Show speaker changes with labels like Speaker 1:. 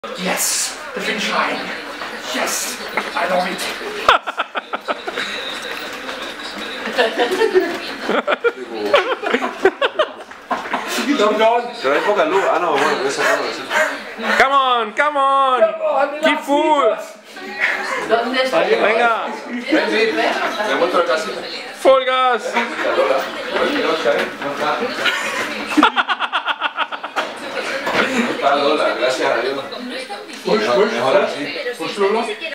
Speaker 1: Yes, the finish line. Yes, I love it.
Speaker 2: Pero hay poca luz. Ah, no, bueno, voy a sacarlo así.
Speaker 3: Come on, come on. Keep full.
Speaker 4: ¿Dónde está?
Speaker 3: Venga.
Speaker 2: Ven, me muestro casi.
Speaker 3: Full gas.
Speaker 2: No está Lola, gracias a Dios.
Speaker 1: Push,
Speaker 2: Mejor así.
Speaker 1: push, Lola.